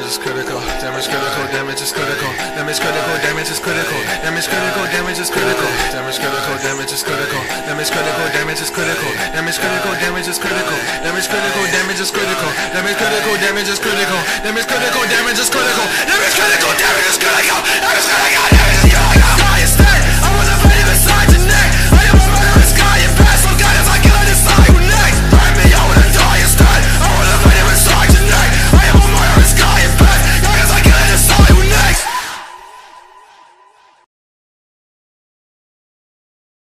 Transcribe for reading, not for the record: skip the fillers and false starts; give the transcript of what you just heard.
damage is critical, damage critical, damage is critical, damage critical, damage is critical, damage critical, damage is critical, damage critical, damage is critical, damage critical, damage is critical, damage critical, damage is critical, damage critical, damage is critical, damage critical, damage is critical, damage critical, damage is critical, damage critical, damage is critical, damage critical.